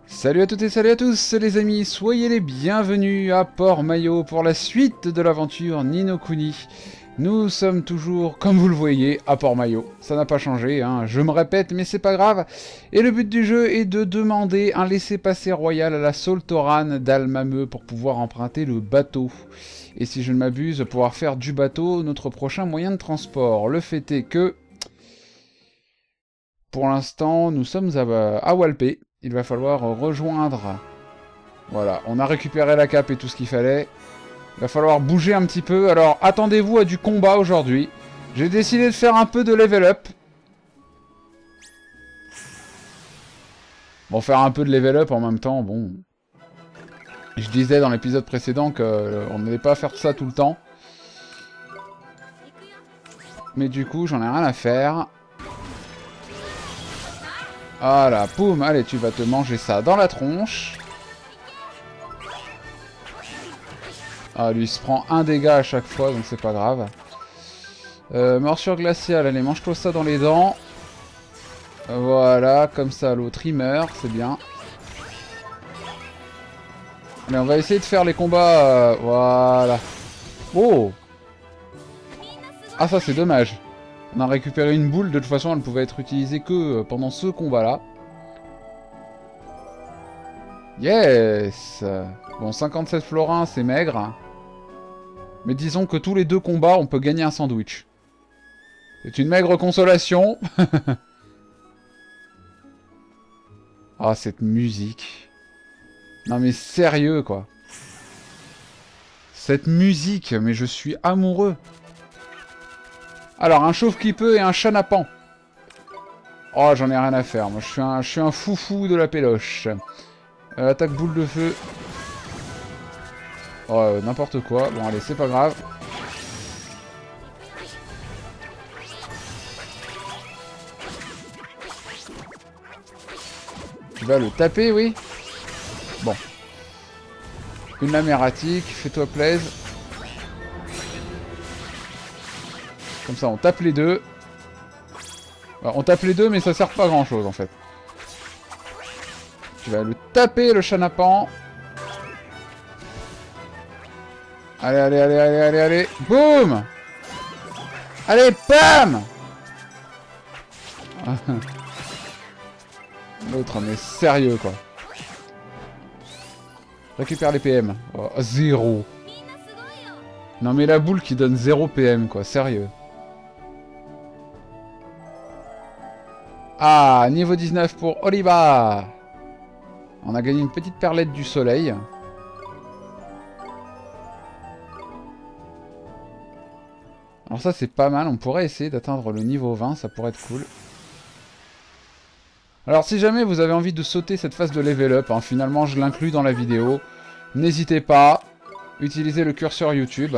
Salut à toutes et salut à tous les amis, soyez les bienvenus à Port-Maillot pour la suite de l'aventure Ni no Kuni. Nous sommes toujours, comme vous le voyez, à Port-Maillot. Ça n'a pas changé, hein. Je me répète, mais c'est pas grave. Et le but du jeu est de demander un laissez-passer royal à la Soltoran d'Almameux pour pouvoir emprunter le bateau. Et si je ne m'abuse, pouvoir faire du bateau notre prochain moyen de transport. Le fait est que, pour l'instant, nous sommes à Walpé. Il va falloir rejoindre... Voilà, on a récupéré la cape et tout ce qu'il fallait. Il va falloir bouger un petit peu. Alors, attendez-vous à du combat aujourd'hui. J'ai décidé de faire un peu de level up. Bon, faire un peu de level up en même temps, bon... Je disais dans l'épisode précédent qu'on n'allait pas faire ça tout le temps. Mais du coup, j'en ai rien à faire. Voilà, poum, allez, tu vas te manger ça dans la tronche. Ah, lui, il se prend un dégât à chaque fois, donc c'est pas grave. Morsure glaciale, allez, mange-toi ça dans les dents. Voilà, comme ça, l'autre, il meurt, c'est bien. Allez, on va essayer de faire les combats, voilà. Oh! Ah, ça, c'est dommage. On a récupéré une boule, de toute façon, elle ne pouvait être utilisée que pendant ce combat-là. Yes! Bon, 57 florins, c'est maigre. Mais disons que tous les deux combats, on peut gagner un sandwich. C'est une maigre consolation. Ah, cette musique. Non mais sérieux, quoi. Cette musique, mais je suis amoureux. Alors, un chauve qui peut et un chanapan. Oh, j'en ai rien à faire. Moi, je suis un foufou de la péloche. Attaque boule de feu. Oh, n'importe quoi. Bon, allez, c'est pas grave. Tu vas le taper, oui. Bon. Une lame erratique. Fais-toi plaisir. Comme ça, on tape les deux. Alors, on tape les deux, mais ça sert pas à grand-chose, en fait. Tu vas le taper, le chanapan. Allez, allez, allez, allez, allez, allez. Boum! Allez, bam! L'autre, mais sérieux, quoi. Récupère les PM. Oh, 0. Non, mais la boule qui donne 0 PM, quoi. Sérieux. Ah, niveau 19 pour Oliva. On a gagné une petite perlette du soleil. Alors ça, c'est pas mal. On pourrait essayer d'atteindre le niveau 20. Ça pourrait être cool. Alors si jamais vous avez envie de sauter cette phase de level up, hein, finalement je l'inclus dans la vidéo. N'hésitez pas. Utilisez le curseur YouTube.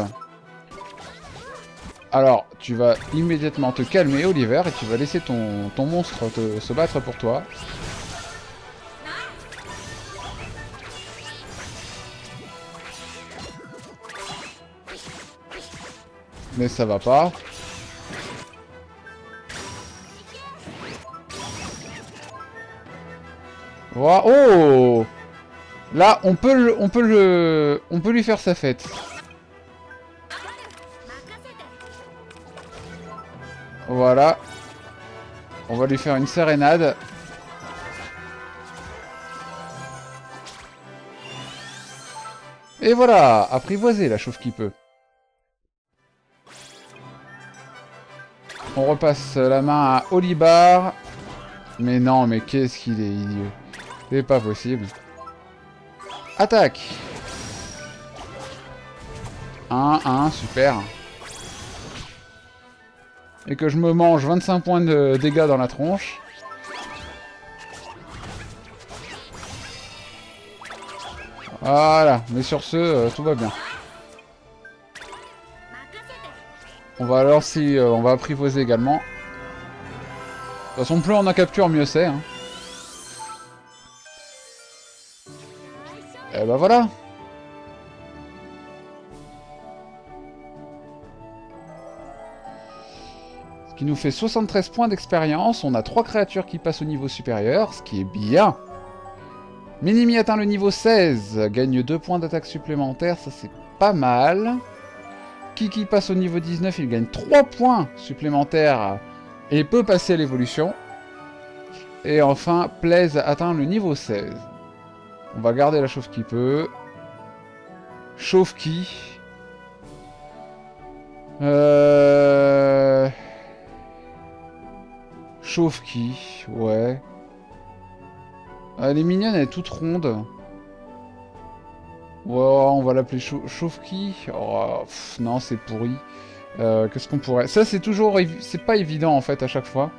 Alors, tu vas immédiatement te calmer, Oliver, et tu vas laisser ton monstre se battre pour toi. Mais ça va pas. Oh! Là, on peut lui faire sa fête. Voilà. On va lui faire une sérénade. Et voilà, apprivoisé la chauve qui peut. On repasse la main à Olibar. Mais non, mais qu'est-ce qu'il est idiot. C'est pas possible. Attaque. 1, super. Et que je me mange 25 points de dégâts dans la tronche. Voilà, mais sur ce, tout va bien. On va alors si on va apprivoiser également. De toute façon, plus on en capture, mieux c'est. Hein. Et bah voilà. Ce qui nous fait 73 points d'expérience. On a 3 créatures qui passent au niveau supérieur, ce qui est bien. Minimi atteint le niveau 16, gagne 2 points d'attaque supplémentaires, ça c'est pas mal. Kiki passe au niveau 19, il gagne 3 points supplémentaires et peut passer à l'évolution. Et enfin, Blaise atteint le niveau 16. On va garder la chauve qui peut. Chauve qui. Chauve qui, ouais. Elle est mignonne, elle est toute ronde. Ouais, on va l'appeler Chauve-qui. Oh, non, c'est pourri. Qu'est-ce qu'on pourrait... Ça, c'est toujours... C'est pas évident, en fait, à chaque fois.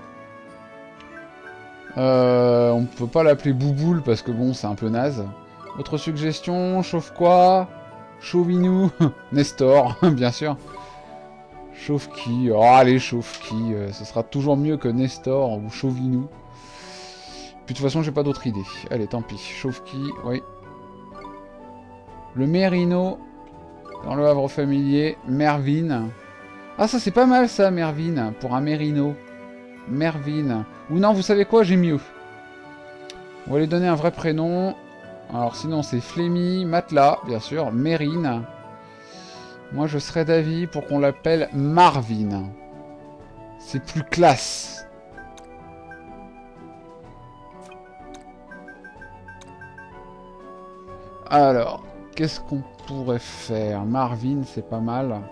On peut pas l'appeler Bouboule, parce que, bon, c'est un peu naze. Autre suggestion, Chauve quoi? Chauvinou. Nestor, bien sûr. Chauve-qui. Oh, allez, Chauve-qui. Ce sera toujours mieux que Nestor ou Chauvinou. Puis de toute façon, j'ai pas d'autre idée. Allez, tant pis. Chauve-qui, oui. Le Mérino. Dans le havre familier. Mervyn. Ah, ça, c'est pas mal, ça, Mervyn. Pour un Mérino. Mervyn. Ou non, vous savez quoi? J'ai mieux. On va lui donner un vrai prénom. Alors, sinon, c'est Flémy. Matelas, bien sûr. Mérine. Moi, je serais d'avis pour qu'on l'appelle Marvin. C'est plus classe. Alors, qu'est-ce qu'on pourrait faire? Marvin, c'est pas mal.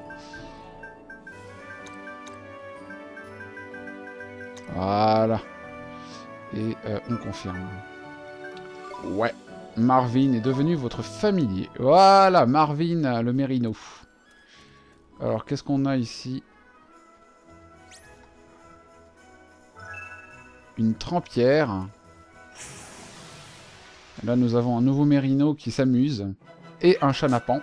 Voilà. Et on confirme. Ouais. Marvin est devenu votre familier. Voilà, Marvin, le Mérino. Alors, qu'est-ce qu'on a ici? Une trampière. Là, nous avons un nouveau Mérino qui s'amuse. Et un chanapan.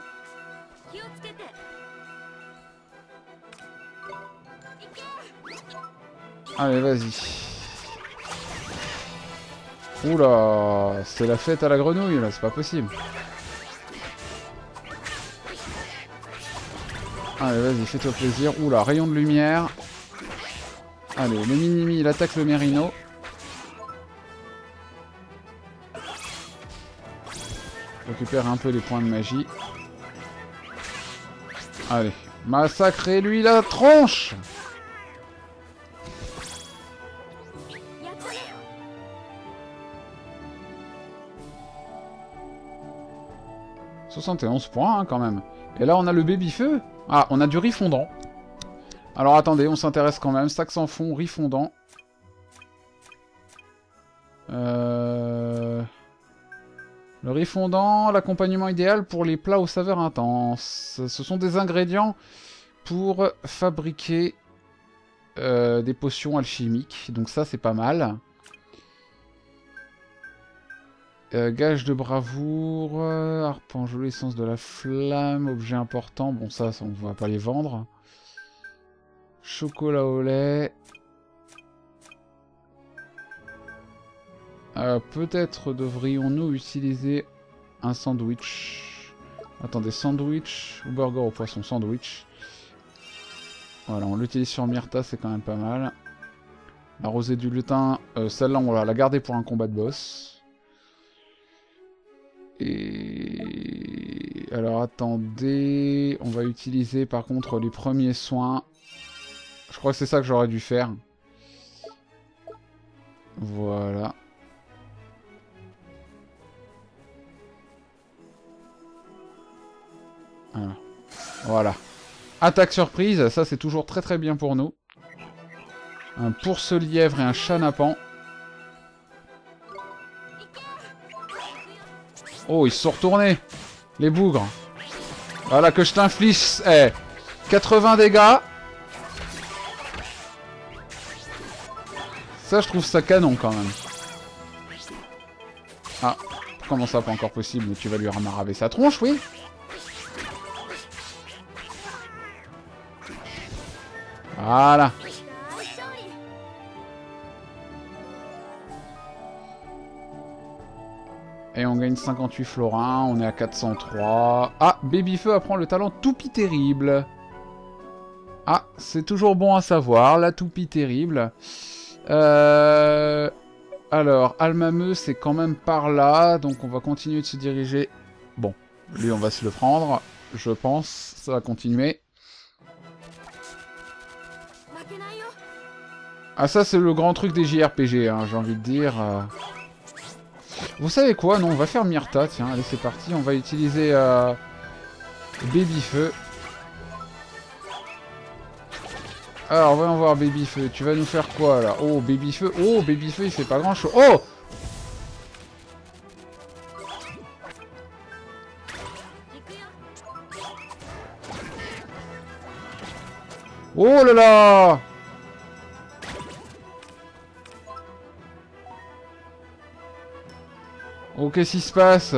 Allez, vas-y. Oula, c'est la fête à la grenouille, là, c'est pas possible. Allez, vas-y, fais-toi plaisir. Oula, rayon de lumière. Allez, le Minimi, il attaque le Mérino. Récupère un peu les points de magie. Allez, massacrez-lui la tronche! « 71 points, hein, quand même. Et là, on a le baby-feu. Ah, on a du riz fondant. Alors, attendez, on s'intéresse quand même. Sac sans fond, riz fondant. Le riz fondant, l'accompagnement idéal pour les plats aux saveurs intenses. Ce sont des ingrédients pour fabriquer des potions alchimiques. Donc ça, c'est pas mal. Gage de bravoure, arpenjou, l'essence de la flamme, objet important. Bon, ça, on va pas les vendre. Chocolat au lait. Peut-être devrions-nous utiliser un sandwich. Attendez, sandwich ou burger au poisson, sandwich. Voilà, on l'utilise sur Myrtha, c'est quand même pas mal. La rosée du lutin, celle-là, on va la garder pour un combat de boss. Et... alors, attendez... on va utiliser, par contre, les premiers soins. Je crois que c'est ça que j'aurais dû faire. Voilà. Voilà. Attaque surprise, ça c'est toujours très très bien pour nous. Un pource-lièvre et un chanapan. Oh, ils se sont retournés, les bougres. Voilà, que je t'inflige 80 dégâts. Ça, je trouve ça canon quand même. Ah, comment ça, pas encore possible? Tu vas lui ramaraver sa tronche, oui? Voilà. Et on gagne 58 florins, on est à 403. Ah, Babyfeu apprend le talent Toupie Terrible. Ah, c'est toujours bon à savoir, la Toupie Terrible. Alors, Alors, Almameux, c'est quand même par là, donc on va continuer de se diriger. Bon, lui, on va se le prendre, je pense. Ça va continuer. Ah, ça, c'est le grand truc des JRPG, hein, j'ai envie de dire. Vous savez quoi? Non, on va faire Myrta, tiens, allez, c'est parti. On va utiliser Babyfeu. Alors, voyons voir, Babyfeu. Tu vas nous faire quoi, là? Oh, Babyfeu. Oh, Babyfeu, il fait pas grand-chose. Oh! Oh là là! Oh, qu'est-ce qui se passe?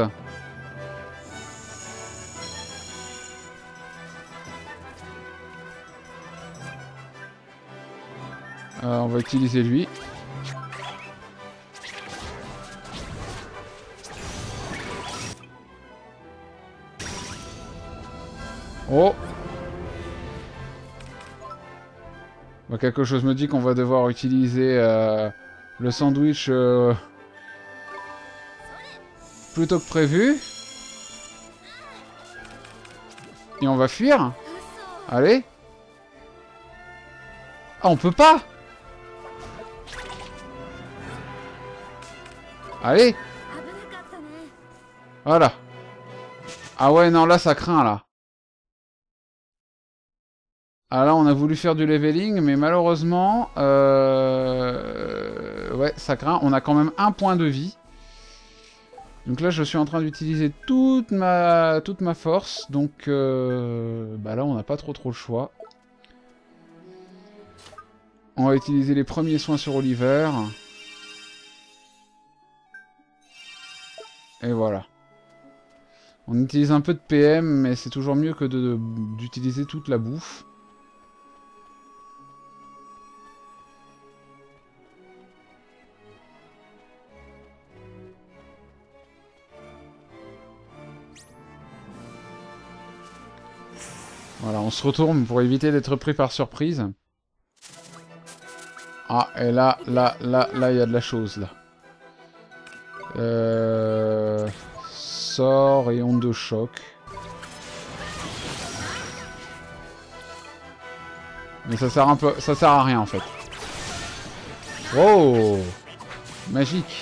On va utiliser lui. Oh! Bah, quelque chose me dit qu'on va devoir utiliser le sandwich plutôt que prévu. Et on va fuir. Allez. Ah, on peut pas. Allez. Voilà. Ah ouais, non, là, ça craint, là. Ah là, on a voulu faire du leveling, mais malheureusement... ouais, ça craint. On a quand même un point de vie. Donc là, je suis en train d'utiliser toute ma force. Donc, bah là, on n'a pas trop le choix. On va utiliser les premiers soins sur Oliver. Et voilà. On utilise un peu de PM, mais c'est toujours mieux que d'utiliser toute la bouffe. Voilà, on se retourne pour éviter d'être pris par surprise. Ah, et là, il y a de la chose, là. Sort et onde de choc. Mais ça sert à rien, en fait. Wow! Magique.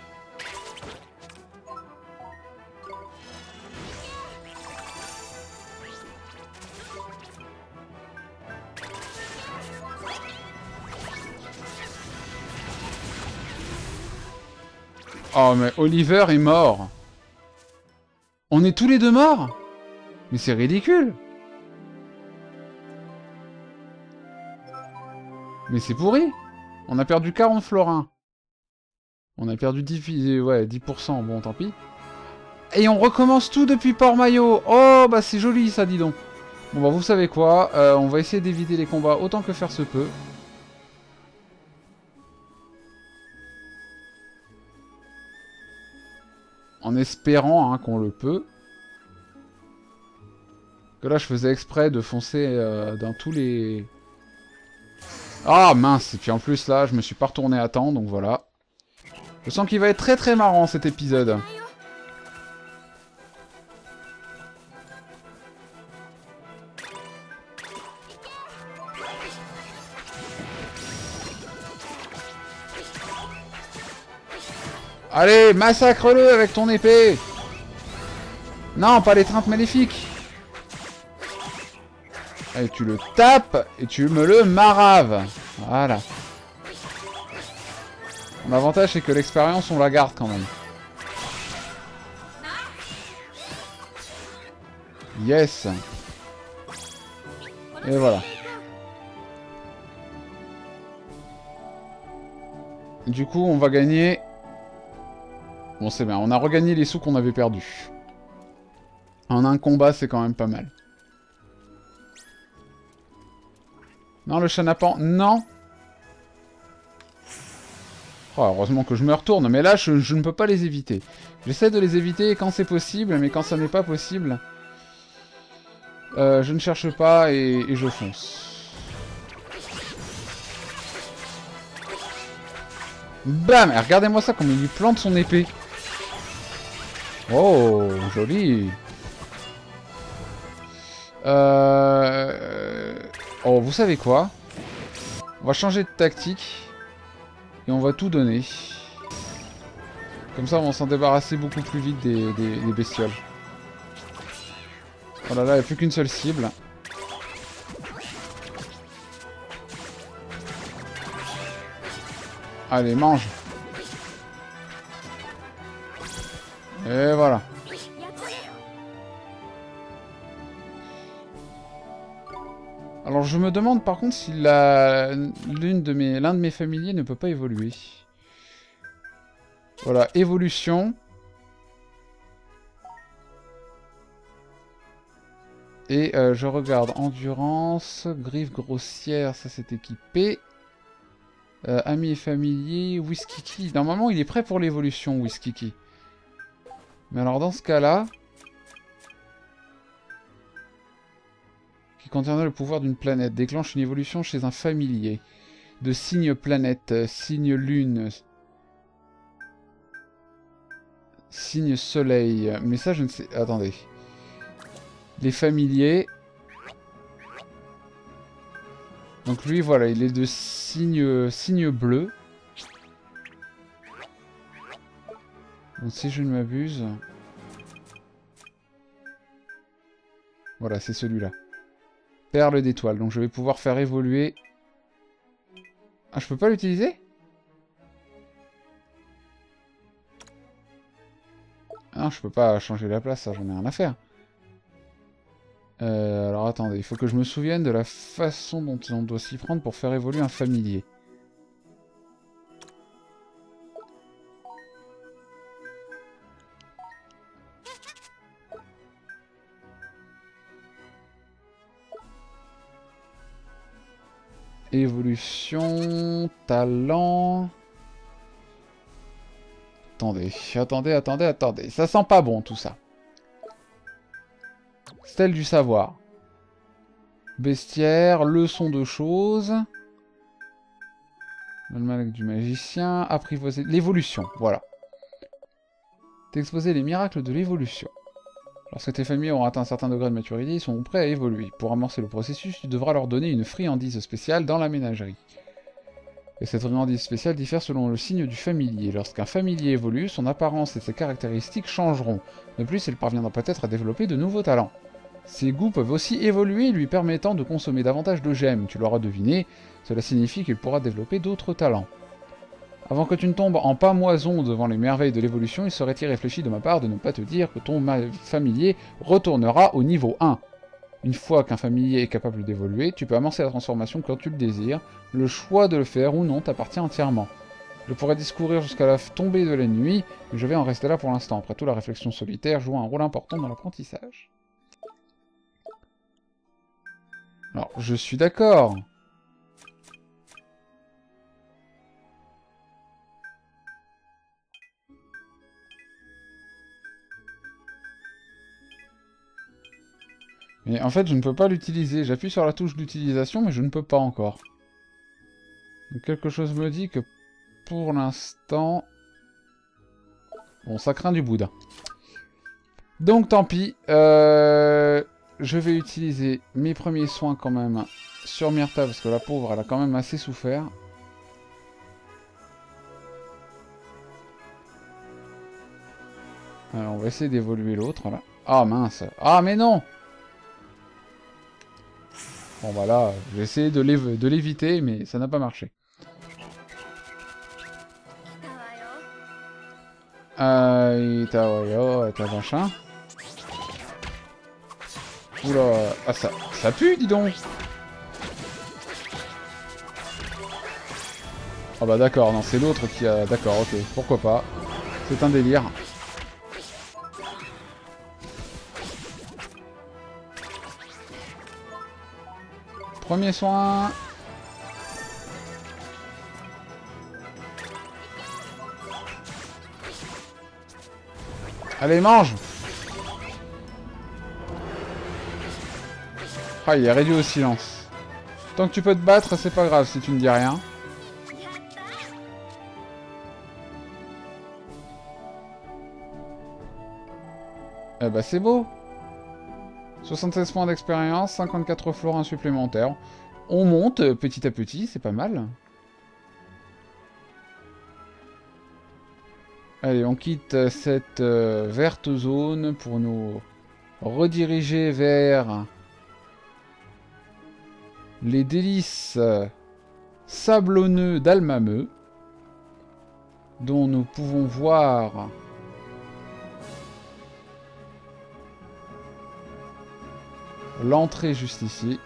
Oh, mais Oliver est mort. On est tous les deux morts? Mais c'est ridicule. Mais c'est pourri. On a perdu 40 florins. On a perdu 10%, ouais, 10%, bon, tant pis. Et on recommence tout depuis Port-Maillot. Oh, bah c'est joli, ça, dis donc. Bon, bah vous savez quoi, on va essayer d'éviter les combats autant que faire se peut. En espérant hein, qu'on le peut. Que là, je faisais exprès de foncer dans tous les... Ah, mince. Et puis en plus, là, je me suis pas retourné à temps, donc voilà. Je sens qu'il va être très très marrant, cet épisode. Allez, massacre-le avec ton épée. Non, pas l'étreinte maléfique. Allez, tu le tapes et tu me le maraves. Voilà. L'avantage, c'est que l'expérience, on la garde quand même. Yes. Et voilà. Du coup, on va gagner... Bon, c'est bien. On a regagné les sous qu'on avait perdus. En un combat, c'est quand même pas mal. Non, le chenapan, non. Oh, heureusement que je me retourne, mais là, je ne peux pas les éviter. J'essaie de les éviter quand c'est possible, mais quand ça n'est pas possible, je ne cherche pas et je fonce. Bam! Et regardez-moi ça, comme il lui plante son épée. Oh, joli. Oh, vous savez quoi? On va changer de tactique. Et on va tout donner. Comme ça, on va s'en débarrasser beaucoup plus vite des bestioles. Oh là là, il n'y a plus qu'une seule cible. Allez, mange. Et voilà. Alors je me demande par contre si l'un de mes familiers ne peut pas évoluer. Voilà, évolution. Et je regarde endurance, griffe grossière, ça c'est équipé. Amis et familiers, Whiskiki. Normalement il est prêt pour l'évolution, Whiskiki. Mais alors dans ce cas-là... qui contiendrait le pouvoir d'une planète, déclenche une évolution chez un familier. De signe planète, signe lune, signe soleil. Mais ça je ne sais... Attendez. Les familiers... Donc lui voilà, il est de signe bleu. Donc si je ne m'abuse... Voilà, c'est celui-là. Perle d'étoile. Donc je vais pouvoir faire évoluer... Ah, je peux pas l'utiliser? Ah non, je peux pas changer la place, ça, j'en ai rien à faire. Alors attendez, il faut que je me souvienne de la façon dont on doit s'y prendre pour faire évoluer un familier. Évolution, talent... Attendez. Ça sent pas bon tout ça. Stèle du savoir. Bestiaire, leçon de choses. Le mal du magicien. Apprivoiser. L'évolution, voilà. T'exposer les miracles de l'évolution. Lorsque tes familles auront atteint un certain degré de maturité, ils sont prêts à évoluer. Pour amorcer le processus, tu devras leur donner une friandise spéciale dans la ménagerie. Et cette friandise spéciale diffère selon le signe du familier. Lorsqu'un familier évolue, son apparence et ses caractéristiques changeront. De plus, il parviendra peut-être à développer de nouveaux talents. Ses goûts peuvent aussi évoluer, lui permettant de consommer davantage de gemmes. Tu l'auras deviné, cela signifie qu'il pourra développer d'autres talents. Avant que tu ne tombes en pamoison devant les merveilles de l'évolution, il serait irréfléchi de ma part de ne pas te dire que ton familier retournera au niveau 1. Une fois qu'un familier est capable d'évoluer, tu peux amorcer la transformation quand tu le désires. Le choix de le faire ou non t'appartient entièrement. Je pourrais discourir jusqu'à la tombée de la nuit, mais je vais en rester là pour l'instant. Après tout, la réflexion solitaire joue un rôle important dans l'apprentissage. Alors, je suis d'accord. Mais en fait, je ne peux pas l'utiliser. J'appuie sur la touche d'utilisation, mais je ne peux pas encore. Donc, quelque chose me dit que pour l'instant... Bon, ça craint du boudin. Donc, tant pis. Je vais utiliser mes premiers soins quand même sur Myrtha, parce que la pauvre, elle a quand même assez souffert. Alors, on va essayer d'évoluer l'autre, là. Ah, mince. Ah, mais non! Bon, bah là, j'ai essayé de l'éviter, mais ça n'a pas marché. Itawayo, ta machin. Oula, ah ça pue, dis donc. Ah bah d'accord, non, c'est l'autre qui a... D'accord, ok, pourquoi pas. C'est un délire. Premier soin. Allez, mange. Ah, il est réduit au silence. Tant que tu peux te battre, c'est pas grave si tu ne dis rien. Eh bah c'est beau. 76 points d'expérience, 54 florins supplémentaires. On monte petit à petit, c'est pas mal. Allez, on quitte cette verte zone pour nous rediriger vers les délices sablonneux d'Almameux, dont nous pouvons voir l'entrée juste ici.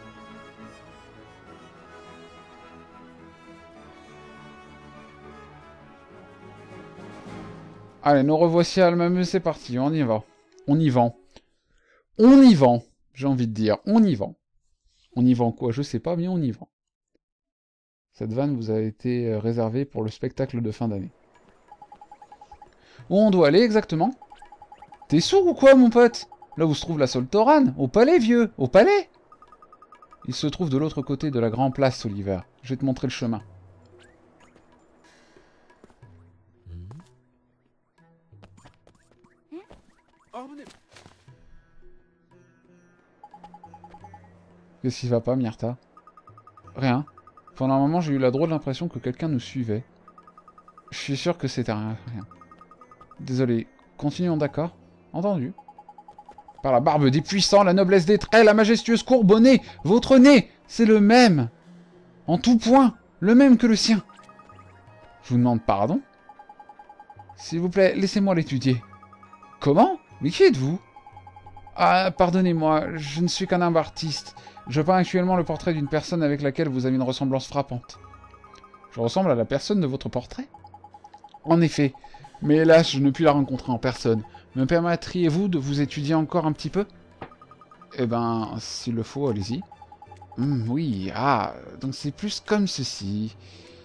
Allez, nous revoici à Almameux, c'est parti, on y va. On y vend. On y vend, j'ai envie de dire, on y vend. On y vend quoi? Je sais pas, mais on y vend. Cette vanne vous a été réservée pour le spectacle de fin d'année. Où on doit aller exactement? T'es sourd ou quoi, mon pote? Là où se trouve la Soltorane. Au palais, vieux. Au palais. Il se trouve de l'autre côté de la grande place, Oliver. Je vais te montrer le chemin. Qu'est-ce qui va pas, Myrtha? Rien. Pendant un moment, j'ai eu la drôle d'impression que quelqu'un nous suivait. Je suis sûr que c'était rien. Désolé. Continuons, d'accord? Entendu. Par la barbe des puissants, la noblesse des traits, la majestueuse courbe au nez, votre nez, c'est le même. En tout point, le même que le sien. Je vous demande pardon? S'il vous plaît, laissez-moi l'étudier. Comment? Mais qui êtes-vous? Ah, pardonnez-moi, je ne suis qu'un humble artiste. Je peins actuellement le portrait d'une personne avec laquelle vous avez une ressemblance frappante. Je ressemble à la personne de votre portrait? En effet, mais hélas, je ne puis la rencontrer en personne. Me permettriez-vous de vous étudier encore un petit peu? Eh ben, s'il le faut, allez-y. Oui, donc c'est plus comme ceci.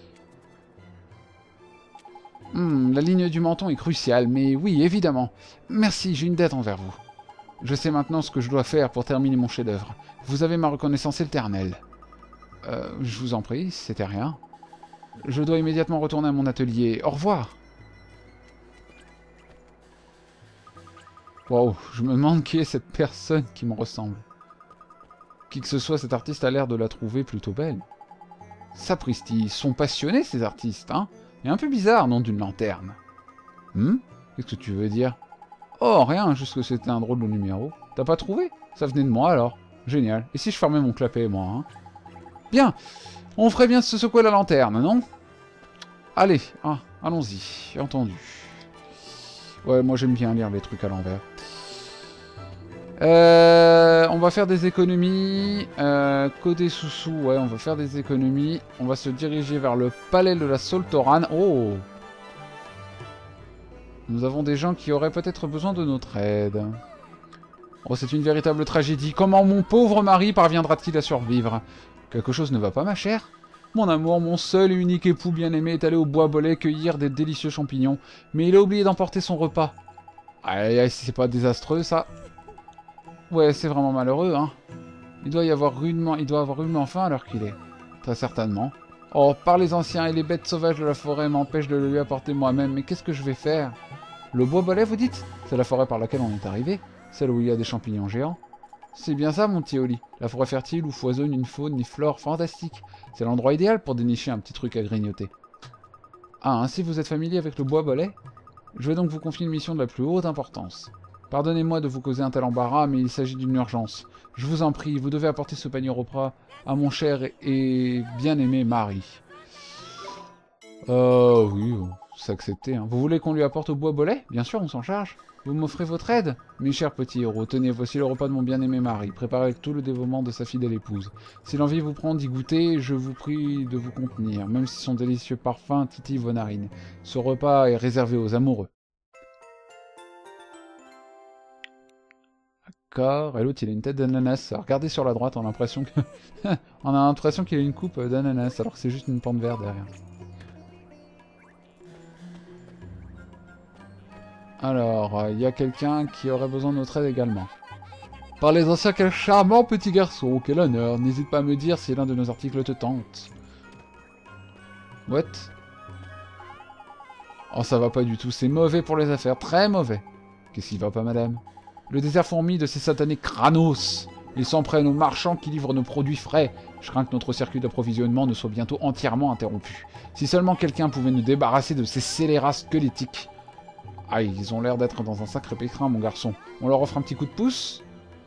La ligne du menton est cruciale, mais oui, évidemment. Merci, j'ai une dette envers vous. Je sais maintenant ce que je dois faire pour terminer mon chef-d'œuvre. Vous avez ma reconnaissance éternelle. Je vous en prie, c'était rien. Je dois immédiatement retourner à mon atelier. Au revoir. Wow, je me demande qui est cette personne qui me ressemble. Qui que ce soit, cet artiste a l'air de la trouver plutôt belle. Sapristi, ils sont passionnés ces artistes, hein? Et un peu bizarre, nom d'une lanterne. Qu'est-ce que tu veux dire? Oh, rien, juste que c'était un drôle de numéro. T'as pas trouvé? Ça venait de moi, alors. Génial. Et si je fermais mon clapet, moi, hein? Bien. On ferait bien de se secouer la lanterne, non? Allez, allons-y. Entendu. Ouais, moi j'aime bien lire les trucs à l'envers. On va faire des économies. Côté sous-sous, ouais, on va faire des économies. On va se diriger vers le palais de la Soltorane. Oh! Nous avons des gens qui auraient peut-être besoin de notre aide. Oh, c'est une véritable tragédie. Comment mon pauvre mari parviendra-t-il à survivre? Quelque chose ne va pas, ma chère? Mon amour, mon seul et unique époux bien-aimé est allé au bois Bolet cueillir des délicieux champignons, mais il a oublié d'emporter son repas. Aïe, aïe, c'est pas désastreux, ça. Ouais, c'est vraiment malheureux, hein. Il doit avoir rudement faim à l'heure qu'il est. Très certainement. Oh, par les anciens et les bêtes sauvages de la forêt m'empêchent de le lui apporter moi-même, mais qu'est-ce que je vais faire? Le bois Bolet, vous dites? C'est la forêt par laquelle on est arrivé, celle où il y a des champignons géants. C'est bien ça, mon petit Oli. La forêt fertile où foisonne une faune et flore fantastique. C'est l'endroit idéal pour dénicher un petit truc à grignoter. Ah, ainsi vous êtes familier avec le bois Bolet? Je vais donc vous confier une mission de la plus haute importance. Pardonnez-moi de vous causer un tel embarras, mais il s'agit d'une urgence. Je vous en prie, vous devez apporter ce panier repas à mon cher et bien-aimé mari. Oui, c'est accepté. Hein. Vous voulez qu'on lui apporte au bois Bolet? Bien sûr, on s'en charge. Vous m'offrez votre aide? Mes chers petits héros, tenez, voici le repas de mon bien-aimé mari, préparé avec tout le dévouement de sa fidèle épouse. Si l'envie vous prend d'y goûter, je vous prie de vous contenir, même si son délicieux parfum titille vos narines. Ce repas est réservé aux amoureux. D'accord, et l'autre il a une tête d'ananas. Regardez sur la droite, on a l'impression que... on a l'impression qu'il a une coupe d'ananas, alors que c'est juste une pente verte derrière. Alors, il y a quelqu'un qui aurait besoin de notre aide également. Par les anciens, quel charmant petit garçon, quel honneur. N'hésite pas à me dire si l'un de nos articles te tente. What? Oh, ça va pas du tout, c'est mauvais pour les affaires, très mauvais. Qu'est-ce qui va pas, madame? Le désert fourmille de ces satanés Kranos. Ils s'en prennent aux marchands qui livrent nos produits frais. Je crains que notre circuit d'approvisionnement ne soit bientôt entièrement interrompu. Si seulement quelqu'un pouvait nous débarrasser de ces scélérats squelettiques. Ah, ils ont l'air d'être dans un sacré pétrin, mon garçon. On leur offre un petit coup de pouce?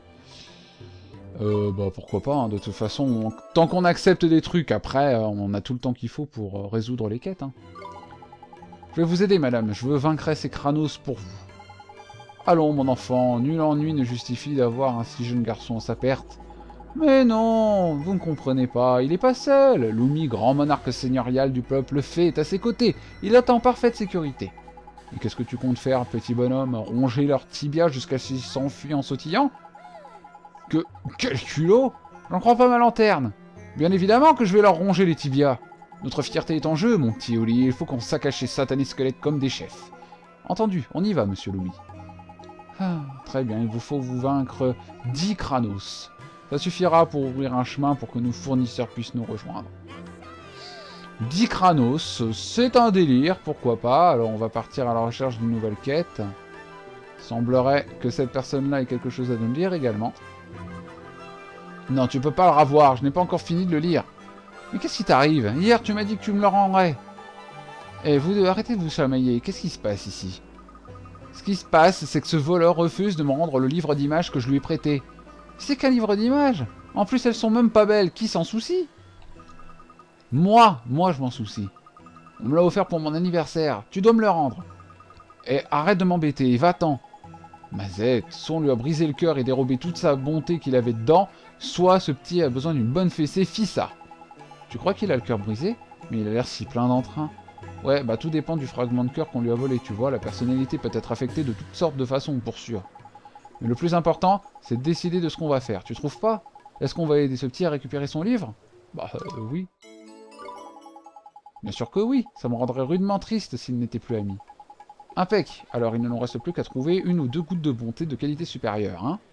Bah pourquoi pas, hein. De toute façon, tant qu'on accepte des trucs, après, on a tout le temps qu'il faut pour résoudre les quêtes. Hein. Je vais vous aider, madame. Je veux vaincre ces Kranos pour vous. Allons, mon enfant, nul ennui ne justifie d'avoir un si jeune garçon à sa perte. Mais non, vous ne comprenez pas, il n'est pas seul. Lumi, grand monarque seigneurial du peuple fée, est à ses côtés. Il est en parfaite sécurité. Et qu'est-ce que tu comptes faire, petit bonhomme? Ronger leur tibia jusqu'à ce qu'ils s'enfuient en sautillant? Quel culot! J'en crois pas ma lanterne. Bien évidemment que je vais leur ronger les tibias. Notre fierté est en jeu, mon petit Oli. Il faut qu'on s'accache ces satanés squelettes comme des chefs. Entendu, on y va, monsieur Lumi. Ah, très bien, il vous faut vous vaincre 10 Kranos. Ça suffira pour ouvrir un chemin pour que nos fournisseurs puissent nous rejoindre. 10 Kranos, c'est un délire, pourquoi pas. Alors on va partir à la recherche d'une nouvelle quête. Il semblerait que cette personne-là ait quelque chose à nous dire également. Non, tu peux pas le revoir, je n'ai pas encore fini de le lire. Mais qu'est-ce qui t'arrive? Hier, tu m'as dit que tu me le rendrais. Eh, vous arrêtez de vous chamailler, qu'est-ce qui se passe ici? Ce qui se passe, c'est que ce voleur refuse de me rendre le livre d'images que je lui ai prêté. C'est qu'un livre d'images? En plus, elles sont même pas belles, qui s'en soucie? Moi, je m'en soucie. On me l'a offert pour mon anniversaire, tu dois me le rendre. Et arrête de m'embêter, va-t'en. Mazette, soit on lui a brisé le cœur et dérobé toute sa bonté qu'il avait dedans, soit ce petit a besoin d'une bonne fessée, fissa. Tu crois qu'il a le cœur brisé? Mais il a l'air si plein d'entrain. Ouais, bah tout dépend du fragment de cœur qu'on lui a volé, tu vois, la personnalité peut être affectée de toutes sortes de façons, pour sûr. Mais le plus important, c'est de décider de ce qu'on va faire, tu trouves pas? Est-ce qu'on va aider ce petit à récupérer son livre? Bah, oui. Bien sûr que oui, ça me rendrait rudement triste s'il n'était plus ami. Impec. Alors il ne nous reste plus qu'à trouver une ou deux gouttes de bonté de qualité supérieure, hein.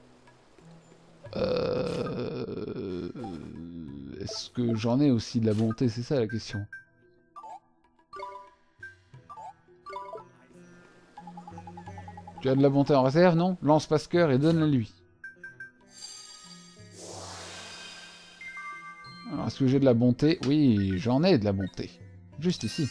Est-ce que j'en ai aussi de la bonté? C'est ça la question. Tu as de la bonté en réserve, non? Lance Pasqueur et donne-la lui. Alors, est-ce que j'ai de la bonté? Oui, j'en ai de la bonté. Juste ici.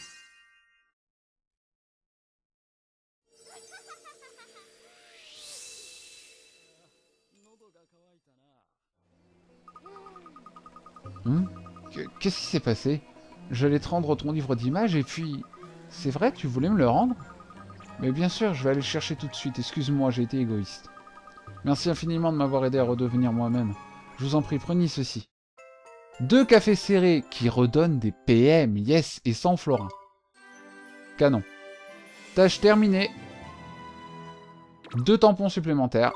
Qu'est-ce qui s'est passé? J'allais te rendre ton livre d'images et puis... C'est vrai, tu voulais me le rendre? Mais bien sûr, je vais aller le chercher tout de suite. Excuse-moi, j'ai été égoïste. Merci infiniment de m'avoir aidé à redevenir moi-même. Je vous en prie, prenez ceci. 2 cafés serrés qui redonnent des PM, yes, et 100 florins. Canon. Tâche terminée. 2 tampons supplémentaires.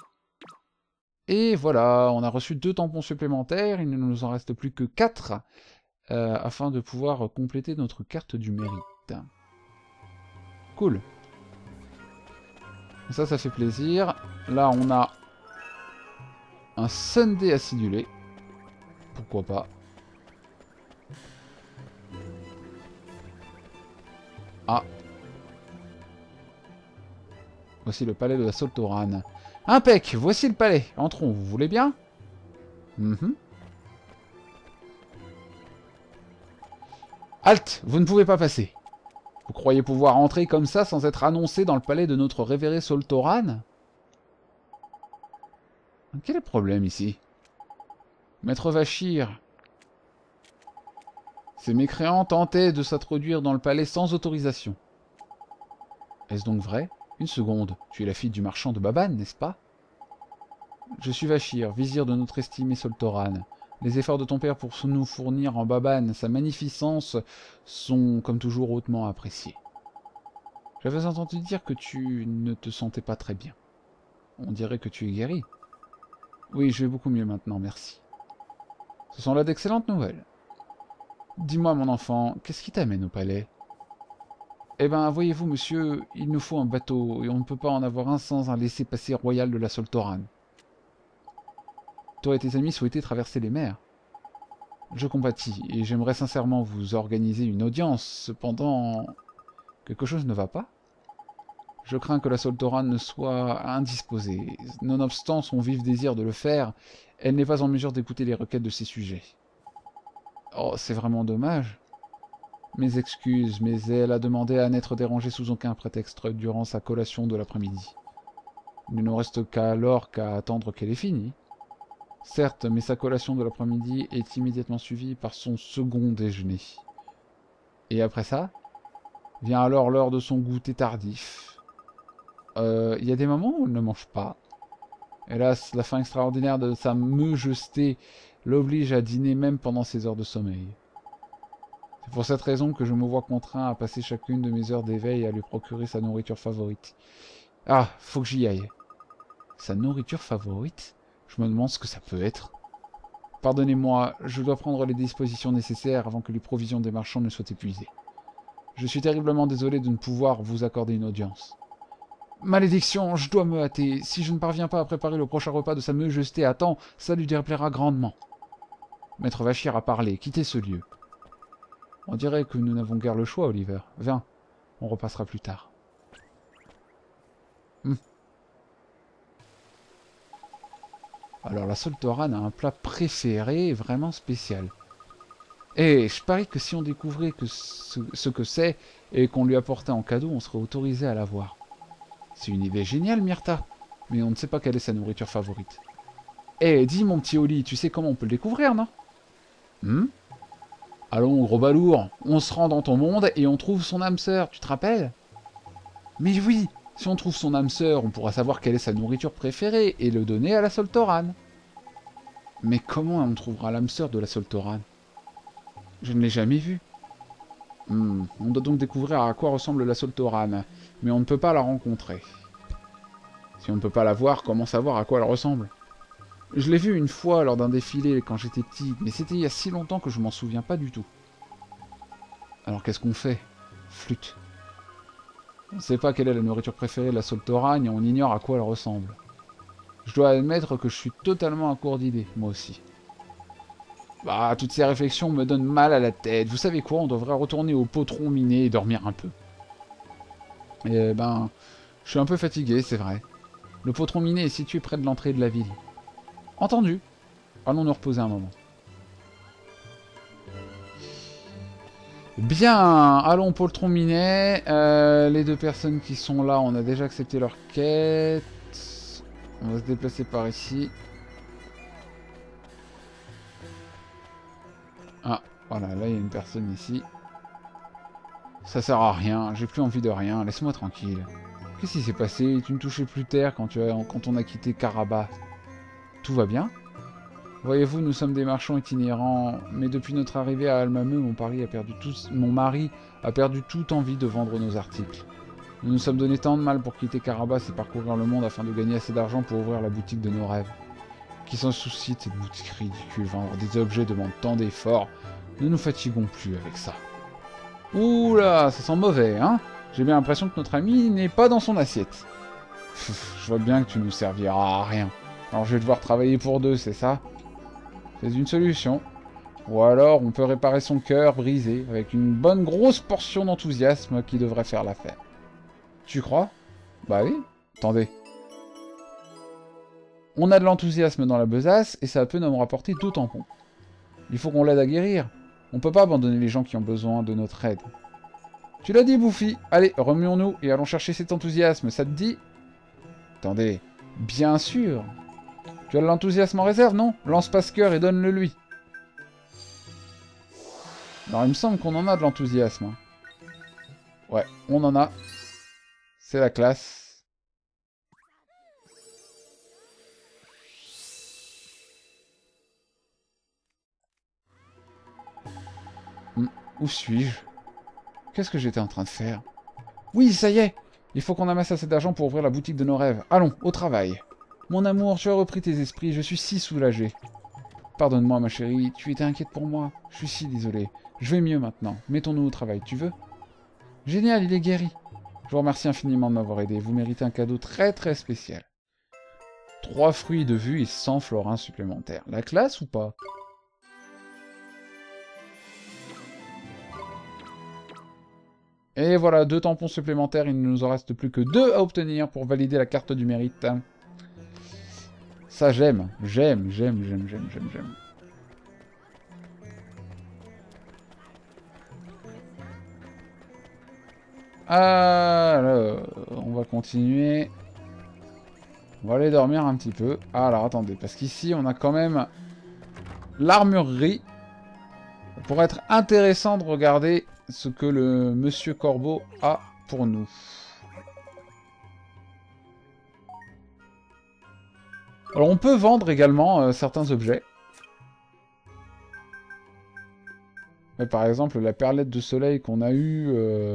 Et voilà, on a reçu 2 tampons supplémentaires. Il ne nous en reste plus que 4 afin de pouvoir compléter notre carte du mérite. Cool. Ça fait plaisir. Là, on a un Sunday acidulé. Pourquoi pas. Ah. Voici le palais de la Soltorane. Impec, voici le palais. Entrons, vous voulez bien? Halt, vous ne pouvez pas passer. Vous croyez pouvoir entrer comme ça sans être annoncé dans le palais de notre révéré Soltorane? Quel est le problème ici? Maître Vachir. Ces mécréants tentaient de s'introduire dans le palais sans autorisation. Est-ce donc vrai? Une seconde, tu es la fille du marchand de Baban, n'est-ce pas? Je suis Vachir, vizir de notre estimé Soltorane. Les efforts de ton père pour nous fournir en Baban sa magnificence sont, comme toujours, hautement appréciés. J'avais entendu dire que tu ne te sentais pas très bien. On dirait que tu es guéri. Oui, je vais beaucoup mieux maintenant, merci. Ce sont là d'excellentes nouvelles. Dis-moi, mon enfant, qu'est-ce qui t'amène au palais? Eh ben, voyez-vous, monsieur, il nous faut un bateau, et on ne peut pas en avoir un sans un laissez-passer royal de la Soltorane. Toi et tes amis souhaitez traverser les mers. Je compatis, et j'aimerais sincèrement vous organiser une audience. Cependant, quelque chose ne va pas? Je crains que la Soltoran ne soit indisposée. Nonobstant son vif désir de le faire, elle n'est pas en mesure d'écouter les requêtes de ses sujets. Oh, c'est vraiment dommage. Mes excuses, mais elle a demandé à n'être dérangée sous aucun prétexte durant sa collation de l'après-midi. Il ne nous reste qu'alors qu'à attendre qu'elle ait fini. Certes, mais sa collation de l'après-midi est immédiatement suivie par son second déjeuner. Et après ça, vient alors l'heure de son goûter tardif. Il y a des moments où elle ne mange pas. Hélas, la faim extraordinaire de sa meujesté l'oblige à dîner même pendant ses heures de sommeil. C'est pour cette raison que je me vois contraint à passer chacune de mes heures d'éveil à lui procurer sa nourriture favorite. Ah, faut que j'y aille. Sa nourriture favorite? Je me demande ce que ça peut être. Pardonnez-moi, je dois prendre les dispositions nécessaires avant que les provisions des marchands ne soient épuisées. Je suis terriblement désolé de ne pouvoir vous accorder une audience. Malédiction, je dois me hâter. Si je ne parviens pas à préparer le prochain repas de sa majesté à temps, ça lui déplaira grandement. Maître Vachir a parlé, quittez ce lieu. On dirait que nous n'avons guère le choix, Oliver. Viens, on repassera plus tard. Alors la Soltoran a un plat préféré vraiment spécial. Et je parie que si on découvrait ce que c'est et qu'on lui apportait en cadeau, on serait autorisé à la voir. C'est une idée géniale, Myrtha. Mais on ne sait pas quelle est sa nourriture favorite. Eh, dis mon petit Oli, tu sais comment on peut le découvrir, non? Allons, gros balourd, on se rend dans ton monde et on trouve son âme sœur, tu te rappelles? Mais oui, si on trouve son âme sœur, on pourra savoir quelle est sa nourriture préférée et le donner à la Soltoran. Mais comment on trouvera l'âme sœur de la Soltoran? Je ne l'ai jamais vue. On doit donc découvrir à quoi ressemble la Soltoran, mais on ne peut pas la rencontrer. Si on ne peut pas la voir, comment savoir à quoi elle ressemble? Je l'ai vue une fois lors d'un défilé quand j'étais petit, mais c'était il y a si longtemps que je m'en souviens pas du tout. Alors qu'est-ce qu'on fait? Flûte. On ne sait pas quelle est la nourriture préférée de la Soltoran et on ignore à quoi elle ressemble. Je dois admettre que je suis totalement à court d'idées, moi aussi. Bah, toutes ces réflexions me donnent mal à la tête. Vous savez quoi, on devrait retourner au potron miné et dormir un peu. Et ben, je suis un peu fatigué, c'est vrai. Le potron miné est situé près de l'entrée de la ville. Entendu. Allons nous reposer un moment. Bien, allons potron miné. Les deux personnes qui sont là, on a déjà accepté leur quête. On va se déplacer par ici. Ah, voilà, là il y a une personne ici. Ça sert à rien, j'ai plus envie de rien, laisse-moi tranquille. Qu'est-ce qui s'est passé? Tu ne touchais plus terre quand on a quitté Karabas. Tout va bien? Voyez-vous, nous sommes des marchands itinérants, mais depuis notre arrivée à Almameux, mon mari a perdu toute envie de vendre nos articles. Nous nous sommes donné tant de mal pour quitter Karabas et parcourir le monde afin de gagner assez d'argent pour ouvrir la boutique de nos rêves. Qui s'en soucie de cette boutique ridicule? Vendre des objets demande tant d'efforts. Ne nous fatiguons plus avec ça. Oula, ça sent mauvais, hein? J'ai bien l'impression que notre ami n'est pas dans son assiette. Je vois bien que tu nous serviras à rien. Alors je vais devoir travailler pour deux, c'est ça? C'est une solution. Ou alors on peut réparer son cœur brisé avec une bonne grosse portion d'enthousiasme qui devrait faire l'affaire. Tu crois? Bah oui. Attendez. On a de l'enthousiasme dans la besace et ça peut nous rapporter 2 tampons. Il faut qu'on l'aide à guérir. On peut pas abandonner les gens qui ont besoin de notre aide. Tu l'as dit, Bouffi. Allez, remuons-nous et allons chercher cet enthousiasme, ça te dit? Attendez, bien sûr. Tu as de l'enthousiasme en réserve, non? Lance passe-cœur et donne-le lui. Alors, il me semble qu'on en a de l'enthousiasme. Hein. Ouais, on en a. C'est la classe. Où suis-je? Qu'est-ce que j'étais en train de faire? Oui, ça y est! Il faut qu'on amasse assez d'argent pour ouvrir la boutique de nos rêves. Allons, au travail. Mon amour, tu as repris tes esprits, je suis si soulagé. Pardonne-moi, ma chérie, tu étais inquiète pour moi. Je suis si désolé. Je vais mieux maintenant. Mettons-nous au travail, tu veux? Génial, il est guéri. Je vous remercie infiniment de m'avoir aidé. Vous méritez un cadeau très très spécial. 3 fruits de vue et 100 florins supplémentaires. La classe ou pas? Et voilà, 2 tampons supplémentaires, il ne nous en reste plus que 2 à obtenir pour valider la carte du mérite. Ça j'aime, j'aime. Alors, on va continuer. On va aller dormir un petit peu. Ah, alors attendez, parce qu'ici on a quand même l'armurerie. Ça pourrait être intéressant de regarder ce que le Monsieur Corbeau a pour nous. Alors on peut vendre également certains objets. Mais par exemple la perlette de soleil qu'on a eue...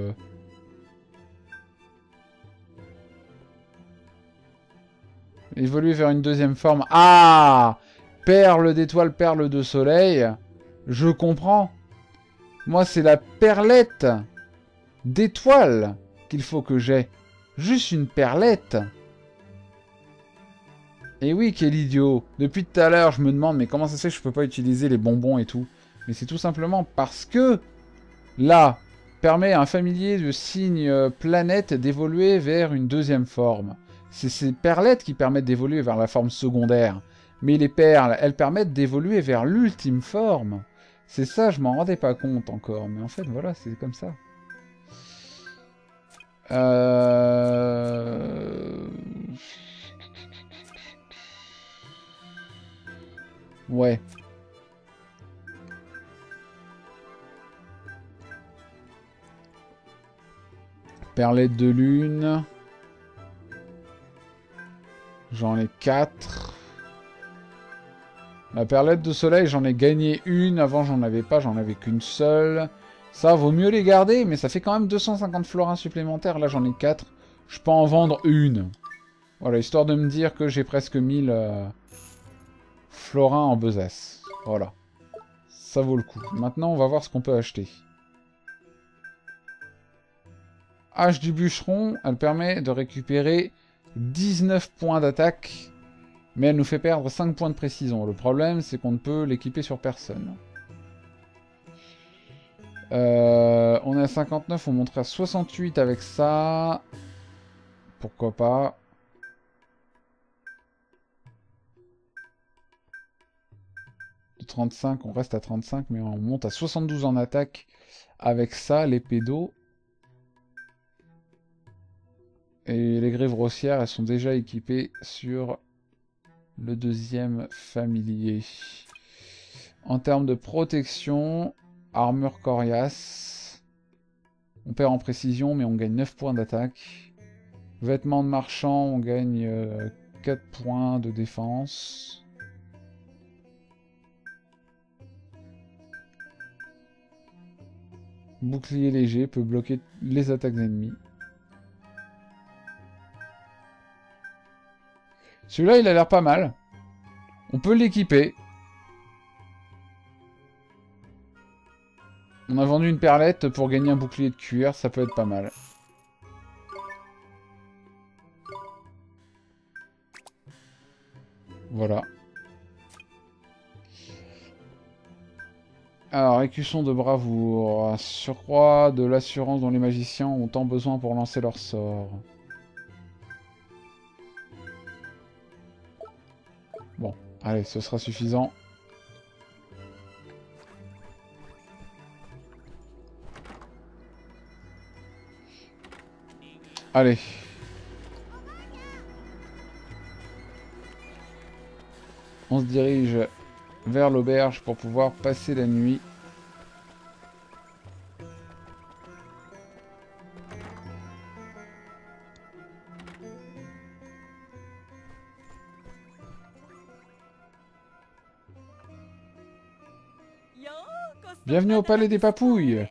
évoluer vers une deuxième forme. Ah! Perle d'étoile, perle de soleil. Je comprends. Moi c'est la perlette d'étoile qu'il faut que j'aie. Juste une perlette. Et oui, quel idiot. Depuis tout à l'heure, je me demande, mais comment ça se fait que je peux pas utiliser les bonbons et tout? Mais c'est tout simplement parce que, là, permet à un familier de signe planète d'évoluer vers une deuxième forme. C'est ces perlettes qui permettent d'évoluer vers la forme secondaire. Mais les perles, elles permettent d'évoluer vers l'ultime forme. C'est ça, je m'en rendais pas compte encore. Mais en fait, voilà, c'est comme ça. Ouais. Perlette de lune. J'en ai 4. La perlette de soleil, j'en ai gagné une. Avant, j'en avais pas, j'en avais qu'une seule. Ça, vaut mieux les garder, mais ça fait quand même 250 florins supplémentaires. Là, j'en ai 4. Je peux en vendre une. Voilà, histoire de me dire que j'ai presque 1000 florins en besace. Voilà. Ça vaut le coup. Maintenant, on va voir ce qu'on peut acheter. Hache du bûcheron, elle permet de récupérer 19 points d'attaque, mais elle nous fait perdre 5 points de précision. Le problème, c'est qu'on ne peut l'équiper sur personne. On est à 59, on monterait à 68 avec ça. Pourquoi pas. De 35, on reste à 35, mais on monte à 72 en attaque avec ça, l'épée d'eau. Et les griffes grossières, elles sont déjà équipées sur le deuxième familier. En termes de protection, armure coriace. On perd en précision, mais on gagne 9 points d'attaque. Vêtements de marchand, on gagne 4 points de défense. Bouclier léger peut bloquer les attaques ennemies. Celui-là, il a l'air pas mal. On peut l'équiper. On a vendu une perlette pour gagner un bouclier de cuir, ça peut être pas mal. Voilà. Alors, écusson de bravoure. Surcroît de l'assurance dont les magiciens ont tant besoin pour lancer leur sort. Bon, allez, ce sera suffisant. Allez. On se dirige vers l'auberge pour pouvoir passer la nuit. Bienvenue au palais des papouilles.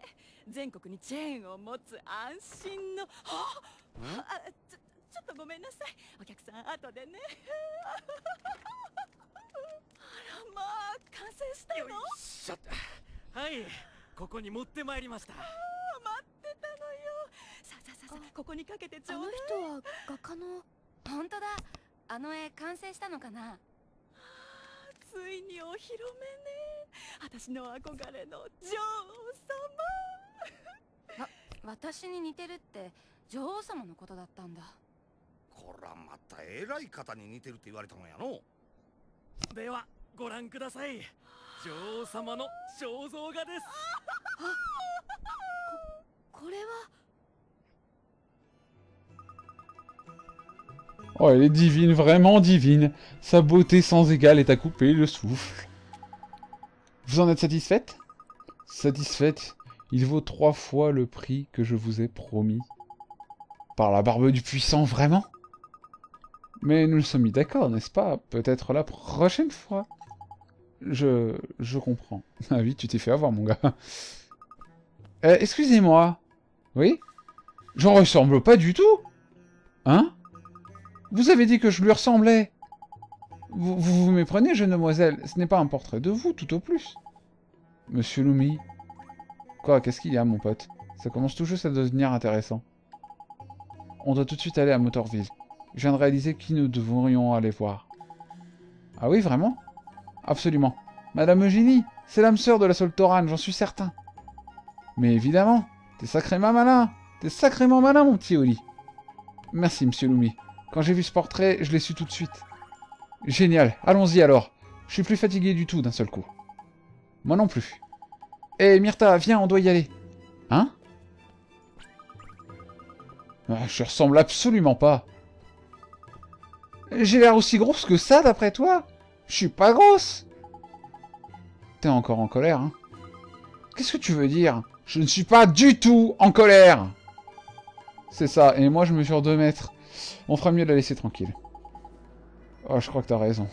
私に似てるって女王様のことだったんだ。 こらまた偉い方に似てるって言われたのやの。 ではご覧ください。女王様の肖像画です。 これは。 Oh, elle est divine, vraiment divine. Sa beauté sans égale est à couper le souffle. Vous en êtes satisfaite? Satisfaite? Il vaut 3 fois le prix que je vous ai promis. Par la barbe du puissant, vraiment? Mais nous nous sommes mis d'accord, n'est-ce pas? Peut-être la prochaine fois. Je comprends. Ah oui, tu t'es fait avoir, mon gars. Excusez-moi. Oui? J'en ressemble pas du tout. Hein? Vous avez dit que je lui ressemblais. Vous méprenez, jeune demoiselle. Ce n'est pas un portrait de vous, tout au plus. Monsieur Lumi. Quoi, qu'est-ce qu'il y a, mon pote? Ça commence tout juste à devenir intéressant. On doit tout de suite aller à Motorville. Je viens de réaliser qui nous devrions aller voir. Ah oui, vraiment? Absolument. Madame Eugénie, c'est l'âme sœur de la Soltorane, j'en suis certain. Mais évidemment, t'es sacrément malin. T'es sacrément malin, mon petit Oli. Merci, monsieur Lumi. Quand j'ai vu ce portrait, je l'ai su tout de suite. Génial, allons-y alors. Je suis plus fatigué du tout d'un seul coup. Moi non plus. Hé, Myrtha, viens, on doit y aller. Hein? Je ressemble absolument pas. J'ai l'air aussi grosse que ça, d'après toi? Je suis pas grosse. T'es encore en colère, hein? Qu'est-ce que tu veux dire? Je ne suis pas du tout en colère. C'est ça, et moi je mesure 2 mètres. On fera mieux de la laisser tranquille. Oh, je crois que t'as raison.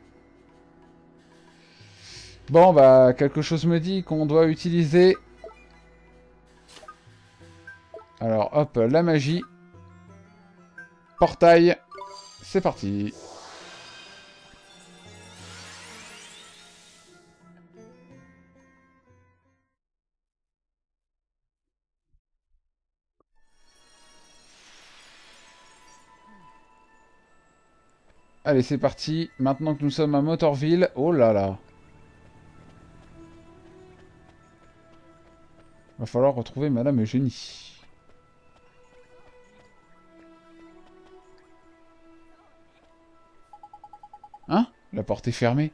Bon, bah, quelque chose me dit qu'on doit utiliser... Alors, hop, la magie. Portail. C'est parti. Allez, c'est parti. Maintenant que nous sommes à Motorville... Oh là là. Va falloir retrouver Madame Eugénie. Hein? La porte est fermée.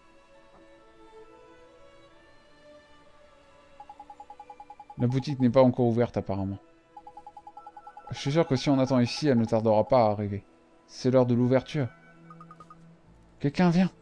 La boutique n'est pas encore ouverte apparemment. Je suis sûr que si on attend ici, elle ne tardera pas à arriver. C'est l'heure de l'ouverture. Quelqu'un vient.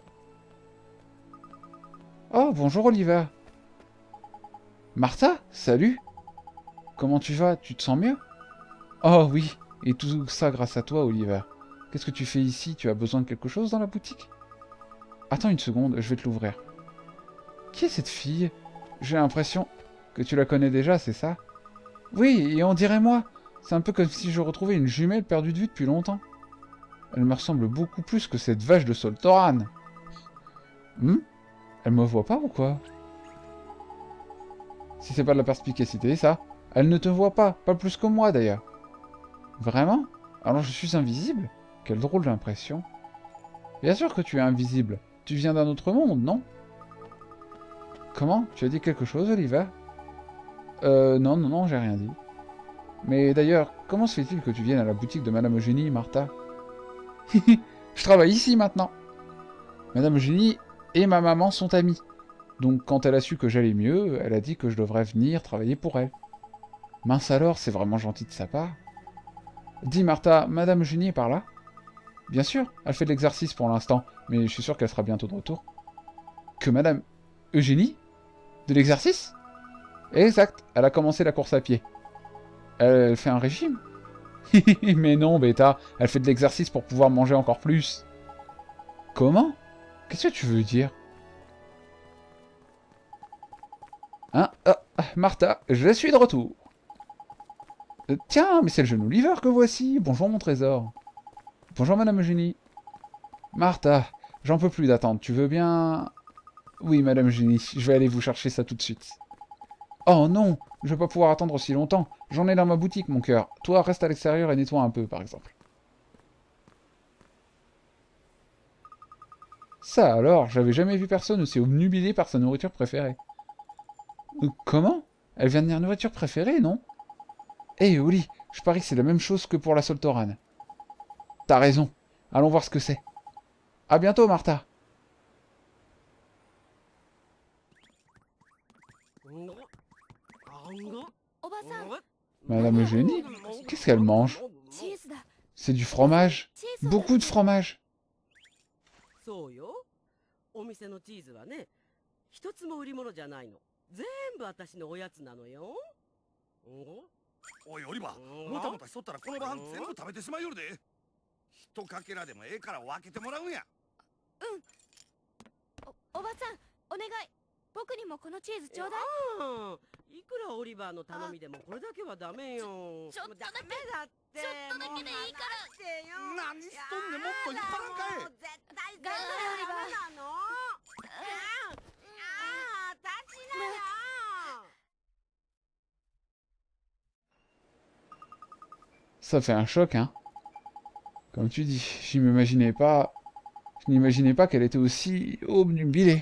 Oh, bonjour Oliver. Martha, salut. Comment tu vas? Tu te sens mieux? Oh oui, et tout ça grâce à toi, Oliver. Qu'est-ce que tu fais ici? Tu as besoin de quelque chose dans la boutique? Attends une seconde, je vais te l'ouvrir. Qui est cette fille? J'ai l'impression que tu la connais déjà, c'est ça? Oui, et on dirait moi. C'est un peu comme si je retrouvais une jumelle perdue de vue depuis longtemps. Elle me ressemble beaucoup plus que cette vache de Soltoran. Elle me voit pas ou quoi? Si c'est pas de la perspicacité, ça. Elle ne te voit pas plus que moi d'ailleurs. Vraiment? Alors je suis invisible? Quelle drôle d'impression. Bien sûr que tu es invisible. Tu viens d'un autre monde, non? Comment? Tu as dit quelque chose, Oliver? Non, j'ai rien dit. Mais d'ailleurs, comment se fait-il que tu viennes à la boutique de Madame Eugénie, Martha? Je travaille ici maintenant. Madame Eugénie et ma maman sont amies. Donc quand elle a su que j'allais mieux, elle a dit que je devrais venir travailler pour elle. Mince alors, c'est vraiment gentil de sa part. Dis Martha, Madame Eugénie est par là? Bien sûr, elle fait de l'exercice pour l'instant, mais je suis sûr qu'elle sera bientôt de retour. Que Madame Eugénie? De l'exercice? Exact, elle a commencé la course à pied. Elle fait un régime? Mais non, bêta, elle fait de l'exercice pour pouvoir manger encore plus. Comment? Qu'est-ce que tu veux dire? Hein? Ah, Martha, je suis de retour. Tiens, mais c'est le jeune Oliver que voici. Bonjour mon trésor. Bonjour Madame Eugénie. Martha, j'en peux plus d'attendre. Tu veux bien... Oui, Madame Eugénie, je vais aller vous chercher ça tout de suite. Oh non, je vais pas pouvoir attendre aussi longtemps. J'en ai dans ma boutique, mon cœur. Toi, reste à l'extérieur et nettoie un peu, par exemple. Ça alors, j'avais jamais vu personne aussi obnubilé par sa nourriture préférée. Comment? Elle vient de dire nourriture préférée, non? Hé, Oli, je parie que c'est la même chose que pour la Soltorane. T'as raison. Allons voir ce que c'est. À bientôt, Martha. Madame Eugénie, qu'est-ce qu'elle mange? チーズだ。 C'est du fromage. チーズを Beaucoup de fromage. そうよ。お店のチーズはね、一つも売り物じゃないの。全部私のおやつなのよ。 おいオリバー、もたもたしとったらこの晩全部食べてしまいよるで。一かけらでもええから分けてもらうんや。 おばさん、お願い。僕にもこのチーズちょうだい。 ああ、いくらオリバーの頼みでもこれだけはダメよ。 ちょっとだけダメだって。 ちょっとだけでいいから何しとんねん、もっと引っ張らんかい。 もう絶対頑張れオリバーダメなの。私なよ。 Ça fait un choc, hein. Comme tu dis, je n'imaginais pas qu'elle était aussi obnubilée.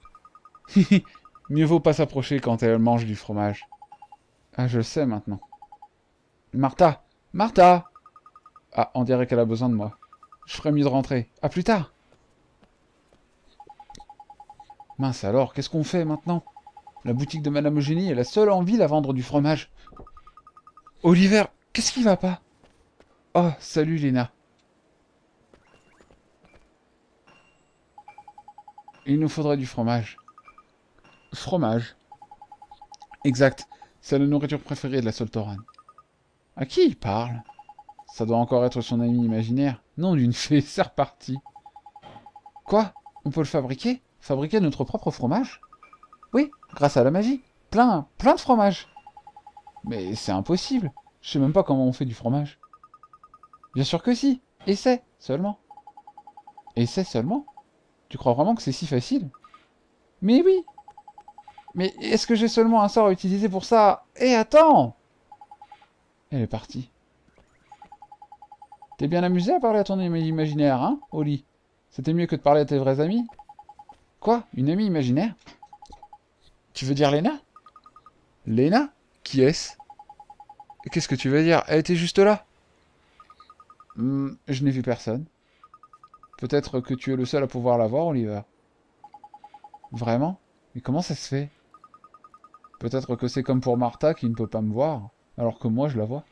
Mieux vaut pas s'approcher quand elle mange du fromage. Ah, je le sais maintenant. Martha! Martha! Ah, on dirait qu'elle a besoin de moi. Je ferais mieux de rentrer. À plus tard! Mince alors, qu'est-ce qu'on fait maintenant? La boutique de Madame Eugénie est la seule en ville à vendre du fromage. Oliver, qu'est-ce qui va pas? Oh, salut Léna. Il nous faudrait du fromage. Fromage. Exact. C'est la nourriture préférée de la Soltorane. À qui il parle? Ça doit encore être son ami imaginaire. Non, d'une fée, c'est reparti. Quoi? On peut le fabriquer? Fabriquer notre propre fromage? Oui, grâce à la magie. Plein de fromage. Mais c'est impossible. Je sais même pas comment on fait du fromage. Bien sûr que si. Essaie, seulement. Essaie seulement? Tu crois vraiment que c'est si facile? Mais oui. Mais est-ce que j'ai seulement un sort à utiliser pour ça? Eh, attends! Elle est partie. T'es bien amusé à parler à ton ami imaginaire, hein, Oli? C'était mieux que de parler à tes vrais amis? Quoi? Une amie imaginaire? Tu veux dire Léna? Léna? Qui est-ce? Qu'est-ce que tu veux dire? Elle était juste là? Je n'ai vu personne. Peut-être que tu es le seul à pouvoir la voir, Oliver. Vraiment? Mais comment ça se fait? Peut-être que c'est comme pour Martha qui ne peut pas me voir, alors que moi je la vois.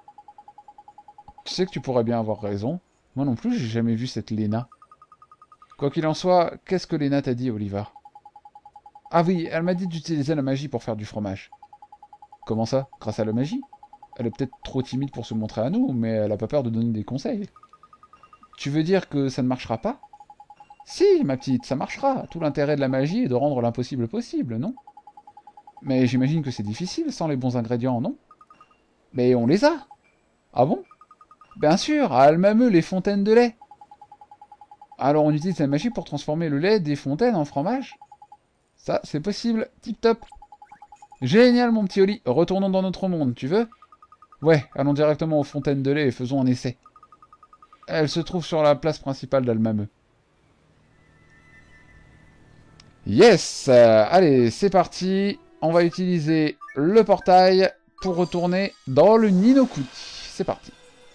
Tu sais que tu pourrais bien avoir raison. Moi non plus, j'ai jamais vu cette Léna. Quoi qu'il en soit, qu'est-ce que Léna t'a dit, Oliver? Ah oui, elle m'a dit d'utiliser la magie pour faire du fromage. Comment ça? Grâce à la magie? Elle est peut-être trop timide pour se montrer à nous, mais elle a pas peur de donner des conseils. Tu veux dire que ça ne marchera pas? Si, ma petite, ça marchera. Tout l'intérêt de la magie est de rendre l'impossible possible, non? Mais j'imagine que c'est difficile sans les bons ingrédients, non? Mais on les a. Ah bon? Bien sûr, à Almameux, les fontaines de lait. Alors on utilise la magie pour transformer le lait des fontaines en fromage? Ça, c'est possible. Tip top. Génial, mon petit Oli. Retournons dans notre monde, tu veux? Ouais, allons directement aux fontaines de lait et faisons un essai. Elle se trouve sur la place principale d'Almameux. Yes! Allez, c'est parti. On va utiliser le portail pour retourner dans le Ni no Kuni. C'est parti.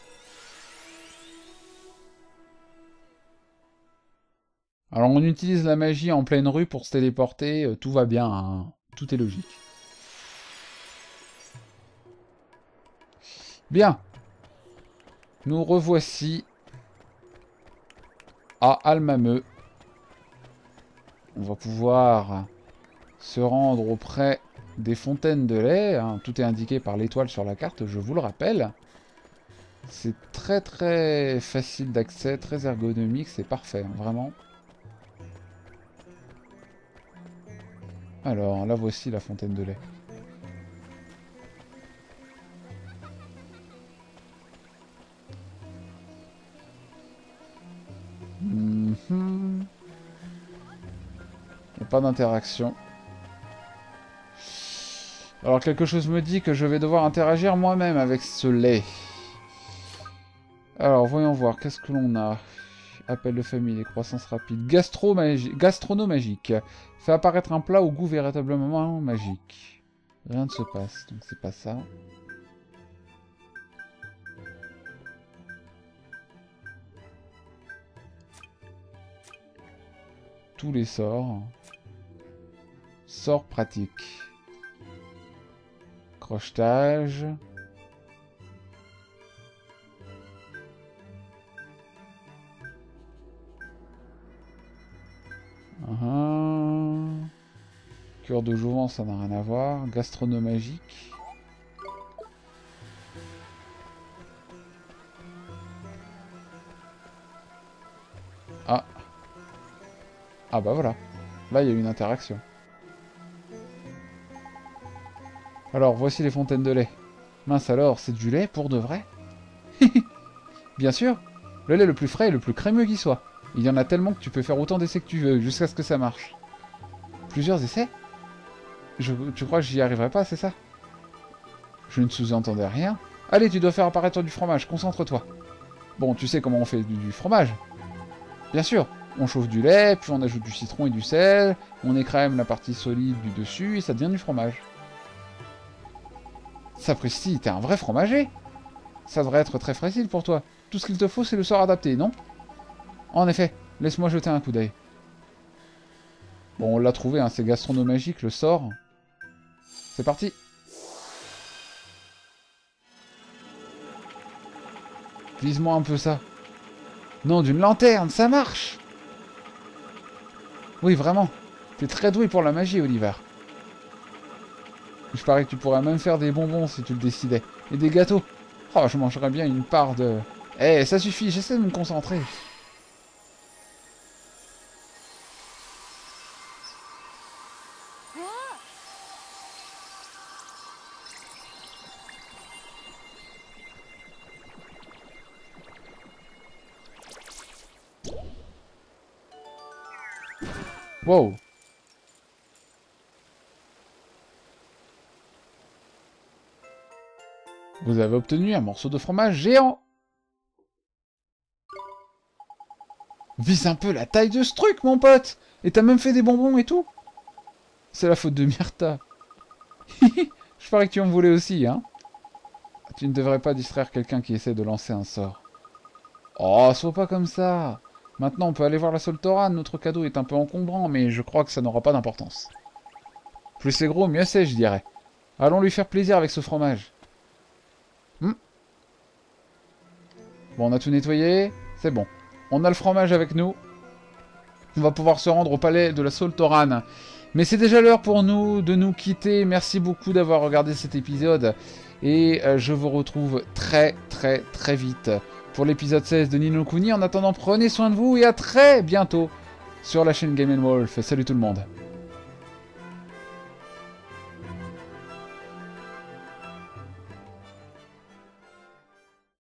Alors, on utilise la magie en pleine rue pour se téléporter. Tout va bien, hein. Tout est logique. Bien. Nous revoici à Almameux. On va pouvoir se rendre auprès des fontaines de lait. Hein. Tout est indiqué par l'étoile sur la carte, je vous le rappelle. C'est très très facile d'accès, très ergonomique, c'est parfait, hein, vraiment. Alors, là voici la fontaine de lait. Pas d'interaction. Alors quelque chose me dit que je vais devoir interagir moi-même avec ce lait. Alors voyons voir, qu'est-ce que l'on a? Appel de famille, croissance rapide, gastronomagique. Fait apparaître un plat au goût véritablement magique. Rien ne se passe, donc c'est pas ça. tous les sorts. Sort pratique. Crochetage. Cure de jouvence, ça n'a rien à voir. Gastronomagique. Ah. Ah bah voilà. Là, il y a eu une interaction. Alors, voici les fontaines de lait. Mince alors, c'est du lait pour de vrai? Bien sûr. Le lait le plus frais et le plus crémeux qui soit. Il y en a tellement que tu peux faire autant d'essais que tu veux, jusqu'à ce que ça marche. Plusieurs essais? Tu crois que j'y arriverai pas, c'est ça? Je ne sous-entendais rien. Allez, tu dois faire apparaître du fromage, concentre-toi. Bon, tu sais comment on fait du fromage? Bien sûr, on chauffe du lait, puis on ajoute du citron et du sel, on écrème la partie solide du dessus, et ça devient du fromage. Sapristi, t'es un vrai fromager. Ça devrait être très facile pour toi. Tout ce qu'il te faut, c'est le sort adapté, non? En effet, laisse-moi jeter un coup d'œil. Bon, on l'a trouvé, hein, c'est gastronomagique, le sort. C'est parti. Vise-moi un peu ça. Non, d'une lanterne, ça marche. Oui, vraiment. T'es très doué pour la magie, Oliver. Je parie que tu pourrais même faire des bonbons si tu le décidais. Et des gâteaux. Oh, je mangerais bien une part de... Eh, ça suffit, j'essaie de me concentrer. Wow. Vous avez obtenu un morceau de fromage géant. Vise un peu la taille de ce truc, mon pote. Et t'as même fait des bonbons et tout. C'est la faute de Myrtha. Je parie que tu en voulais aussi, hein. Tu ne devrais pas distraire quelqu'un qui essaie de lancer un sort. Oh, sois pas comme ça. Maintenant, on peut aller voir la Soltoran. Notre cadeau est un peu encombrant, mais je crois que ça n'aura pas d'importance. Plus c'est gros, mieux c'est, je dirais. Allons lui faire plaisir avec ce fromage. Bon, on a tout nettoyé. C'est bon. On a le fromage avec nous. On va pouvoir se rendre au palais de la Soltoran. Mais c'est déjà l'heure pour nous de nous quitter. Merci beaucoup d'avoir regardé cet épisode. Et je vous retrouve très vite pour l'épisode 16 de Ni no Kuni. En attendant, prenez soin de vous et à très bientôt sur la chaîne Game & Wolf. Salut tout le monde.